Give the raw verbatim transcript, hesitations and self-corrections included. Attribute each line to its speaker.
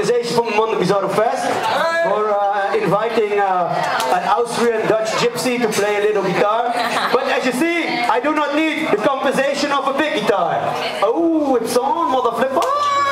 Speaker 1: organization from the Mondo Bizarro Fest for uh, inviting uh, an Austrian Dutch gypsy to play a little guitar. But as you see, I do not need the compensation of a big guitar. Oh, it's on, mother flipper.